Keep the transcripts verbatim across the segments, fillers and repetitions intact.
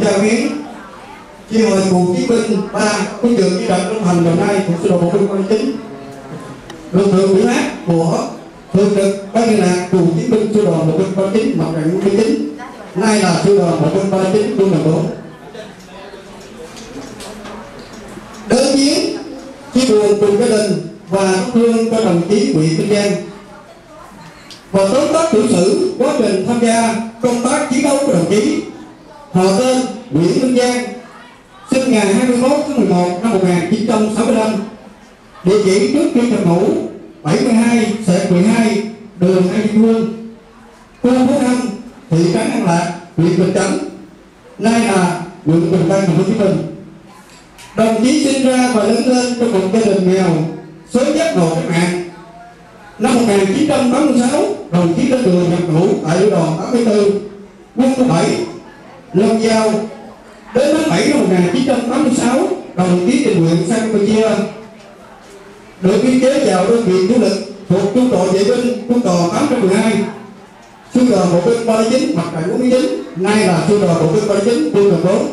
trao viếng chi hội cựu chiến binh ba quân trường di động Long Thành Đồng Nai thuộc sư đoàn bộ binh ba chín, được thượng ủy thác của thường trực ban liên lạc cựu chiến binh sư đoàn bộ binh ba chín mặt trận quân chín, nay là sư đoàn bộ binh ba chín quân đoàn bốn. Đến viếng chia buồn cùng gia đình và thắp hương cho đồng chí Nguyễn Minh Giang và tóm tắt tiểu sử quá trình tham gia công tác chiến đấu của đồng chí. Họ tên Nguyễn Minh Giang, sinh ngày hai mươi mốt tháng mười một năm một nghìn chín trăm sáu mươi lăm, địa chỉ trước khi nhập ngũ bảy mươi hai xẹt mười hai đường An Dương Vương, khu phố năm, thị trấn An Lạc, huyện Bình Chánh, nay là huyện Bình Tân, thành phố Hồ Chí Minh. Đồng chí sinh ra và lớn lên trong một gia đình nghèo, sớm giác ngộ cách mạng. Năm một nghìn chín trăm tám mươi sáu, đồng chí lên đường nhập ngũ tại lữ đoàn tám mươi tư, quân khu bảy, Long Giao. Đến tháng bảy năm một nghìn chín trăm tám mươi sáu, đồng chí tình nguyện sang Campuchia, được biên chế vào đơn vị chủ lực thuộc trung đội vệ binh quân đoàn tám trăm mười hai, sư đoàn bộ binh ba chín mặt trận bốn mươi chín, nay là sư đoàn bộ binh ba chín quân đoàn bốn.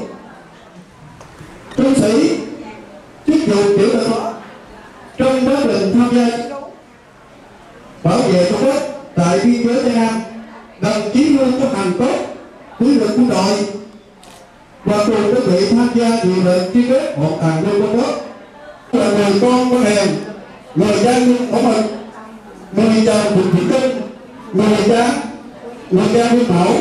Trung sĩ chức vụ tiểu đội trong quá trình tham gia chiến đấu bảo vệ tổ quốc tại biên giới Tây Nam, đồng chí luôn chấp hành tốt quy luật quân đội và cùng đơn vị tham gia nhiều đợt truy vết một tàn quân Trung Quốc, là người con của đèn, người dân của mình, người chồng Bùi Thị Kinh, người cha, người cha Nguyên Mẫu.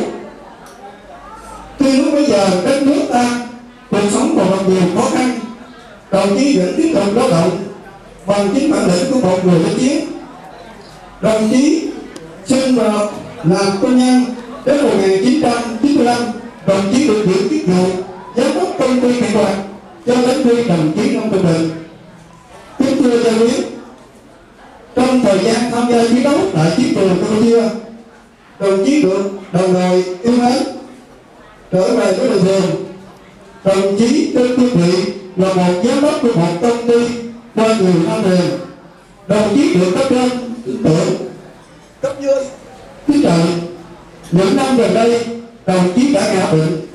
Tuy lúc bây giờ đất nước ta cuộc sống còn gặp nhiều khó khăn, đồng chí vẫn tiếp tục lao động bằng chính bản lĩnh của một người lính chiến. Đồng chí sinh vào làm quân nhân đến một nghìn chín trăm chín mươi lăm, đồng chí được giữ chức vụ giám đốc công ty Kỹ Hoạt cho đến khi đồng chí năm trung bình. Kính thưa gia quyến, trong thời gian tham gia chiến đấu tại chiến trường Campuchia, đồng chí được đồng đội yêu mến. Trở về với đời thường, đồng chí trên cương vị là một giám đốc của một công ty qua nhiều năm liền. Đồng chí được cấp trên tin tưởng, cấp dưới kính trọng. Những năm gần đây, đồng chí đã ngã bệnh,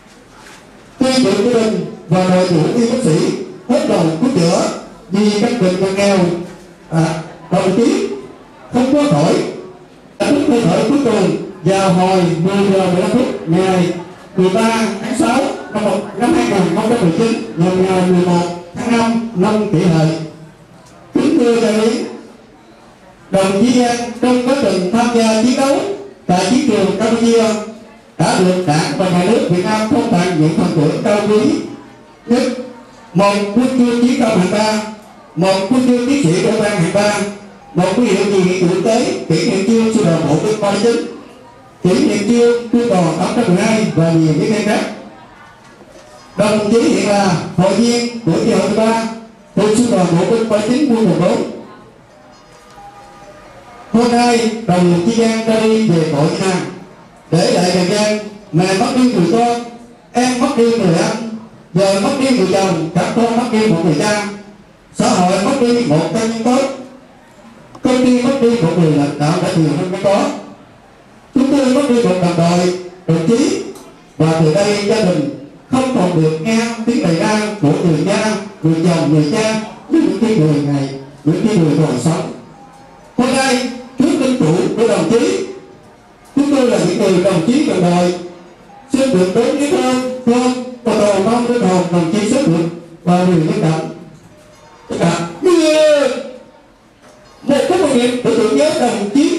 tuy được gia đình và đội ngũ y bác sĩ hết lòng cứu chữa vì căn bệnh còn nghèo. À, đồng chí không có khỏi, đã lúc hơi thở cuối cùng vào hồi mười giờ mười lăm phút ngày mười ba tháng sáu năm hai nghìn không trăm mười chín, nhằm ngày mười một tháng năm năm Kỷ Hợi. Kính thưa gia quyến, đồng chí Giang trong quá trình tham gia chiến đấu tại chiến trường Campuchia đã được Đảng và Nhà nước Việt Nam phong tặng những phần thưởng cao quý nhất: một huân chương chiến công hạng ba, một huân chương chiến sĩ công an hạng ba, một huy hiệu vì nghĩa vụ tế, kỷ niệm chương sư đoàn bộ binh ba chín, kỷ niệm chương quân đoàn tám trăm mười hai và nhiều những khen khác. Đồng chí hiện là hội viên của chi hội thứ ba thuộc sư đoàn bộ binh ba chín quân đoàn bốn. Hôm nay đồng chí Giang ra đi về cõi Việt Nam, để lại trần gian mẹ mất đi người con, em mất đi người anh, giờ mất đi người chồng, các con mất đi một người cha, xã hội mất đi một tân nhân tốt, công ty mất đi một người lãnh đạo đã nhiều năm mới có. Chúng tôi mất đi một đồng đội, đồng chí, và từ đây gia đình không còn được nghe tiếng lời ra của người cha, người chồng, người cha với những cái người này, những cái người còn sống. Hôm nay trước linh chủ của đồng chí, chúng tôi là những người đồng chí đồng đội xin được đến với thơm thơm và cầu mong đến hồn đồng chí sức lực và người nhân động. Tất cả một cái một nghiệp tự tưởng nhớ đồng chí